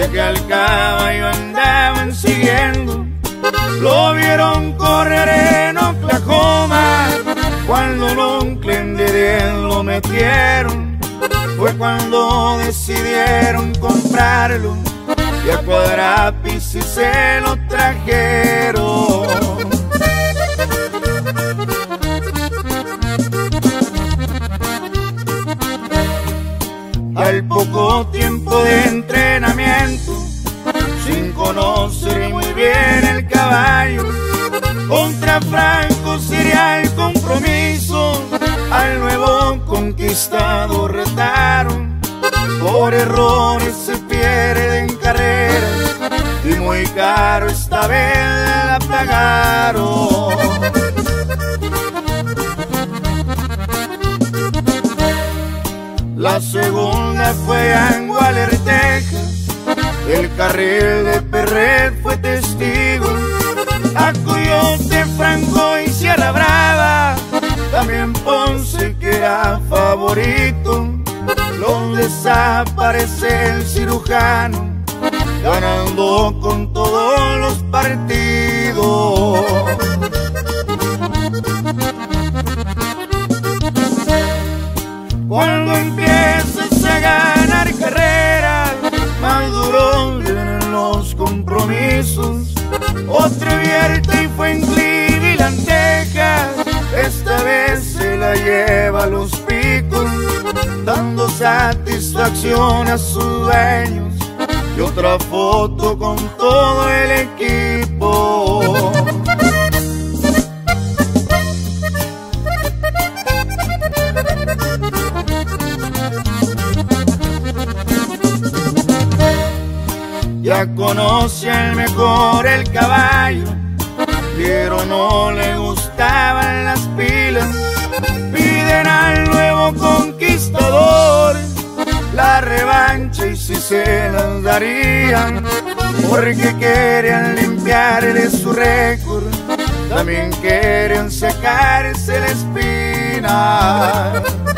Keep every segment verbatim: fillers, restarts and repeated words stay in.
que al caballo andaban siguiendo. Lo vieron correr en Oklahoma, cuando Don Clendenin lo metieron. Fue cuando decidieron comprarlo y a Cuadrapis se lo trajeron. Al poco tiempo de entrenamiento, sin conocer muy bien el caballo, contra Franco sería el compromiso. Al nuevo conquistado retaron, por errores se pierden carreras y muy caro esta vez la pagaron. La segunda fue en Waller, Texas. El carril de Perret fue testigo. A Coyote, Franco y Sierra Brava, también Ponce, que era favorito. Lo desaparece el cirujano, ganando con todos los partidos. Cuando empiezas a ganar carreras, más duro vienen los compromisos. Otro vierte y fue en Cleveland, Texas. Esta vez se la lleva a los picos, dando satisfacción a sus dueños. Y otra foto con todo el equipo. Ya conoce al mejor el caballo, pero no le gustaban las pilas. Piden al nuevo conquistador la revancha y si se las darían, porque querían limpiarle su récord, también querían sacarse la espina.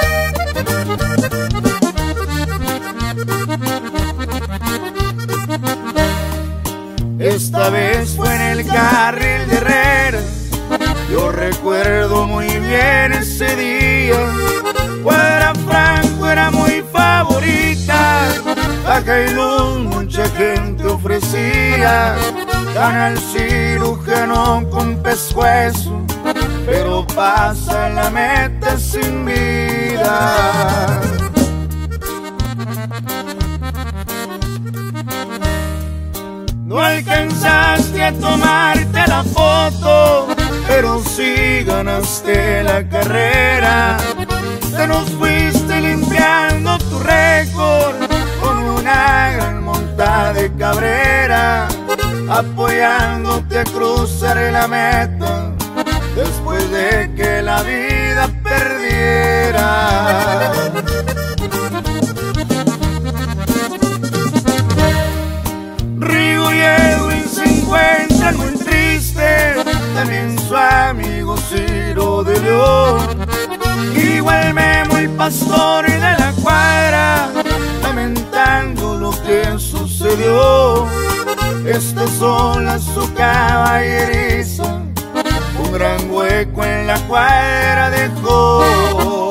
Esta vez fue en el carril de Herrera. Yo recuerdo muy bien ese día. Cuadra Franco era muy favorita, baja y luz mucha gente ofrecía. Gana el cirujano con pescuezo, pero pasa la meta sin vida. No alcanzaste a tomarte la foto, pero sí ganaste la carrera. Te nos fuiste limpiando tu récord con una gran monta de Cabrera, apoyándote a cruzar la meta después de que la vida perdiera. Rigo y Edwin se encuentran muy tristes, también su amigo Ciro de León. Igual Memo el pastor de la cuadra, lamentando lo que sucedió. Esta sola su caballeriza, un gran hueco en la cuadra dejó.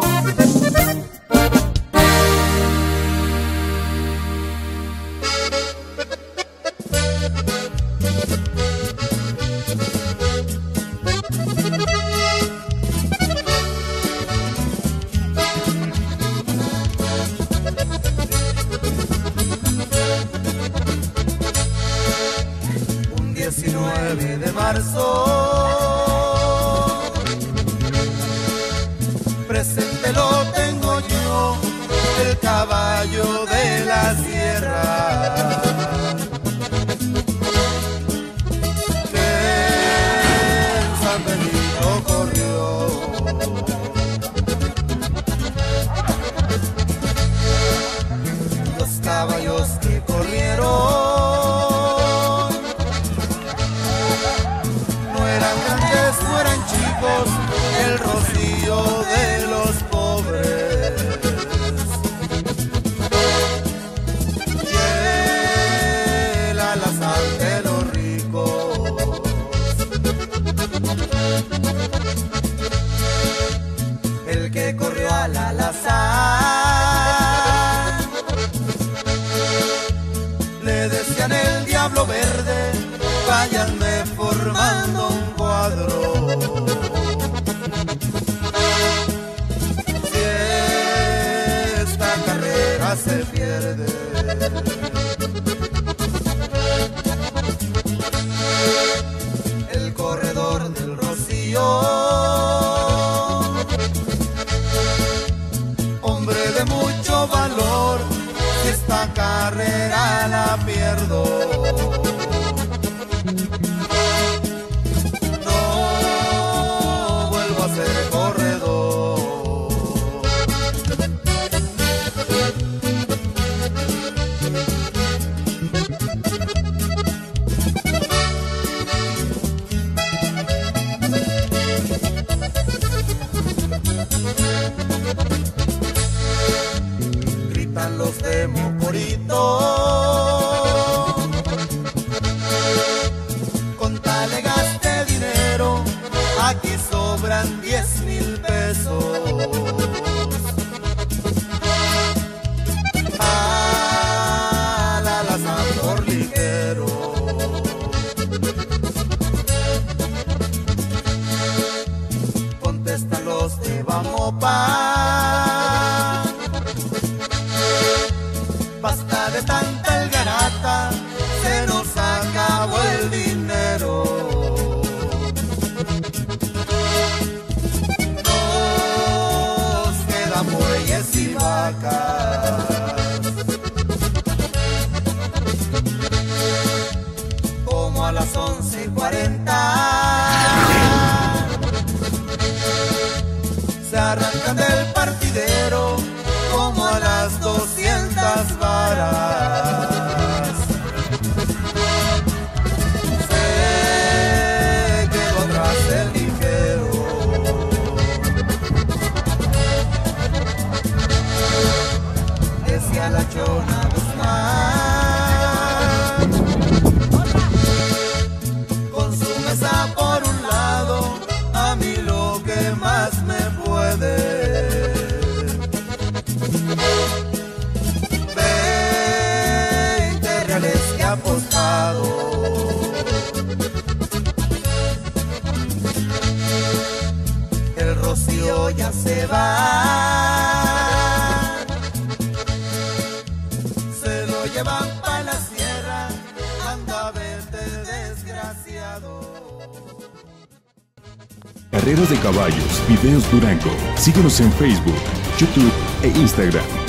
diecinueve de marzo, presente lo tengo yo, el caballo de la sierra, que en San Benito corrió. Los caballos que corrieron no eran chicos, el rocío de los pobres. Y ya se pierde. El corredor del Rocío, hombre de mucho valor, esta carrera la pierdo. No vuelvo a ser corredor. Gritan los de Mocorito, con tal le gaste dinero, aquí sobran diez mil pesos. Al alazán por ligero, contestan los de Bamopa. Basta de tanta algarata, se nos acabó el dinero. Nos quedan bueyes y vacas. Como a las once y cuarenta se arrancan del partidero, como a las doscientas varas. Se quedó atrás el ligero. Decía la Chona Guzmán, con su mesa por un lado, a mí lo que más me puede. Veinte reales que ha apostado. El Rocío ya se va, se lo llevan pa' la sierra, anda vete desgraciado. Carreras de caballos, videos Durango. Síguenos en Facebook, YouTube e Instagram.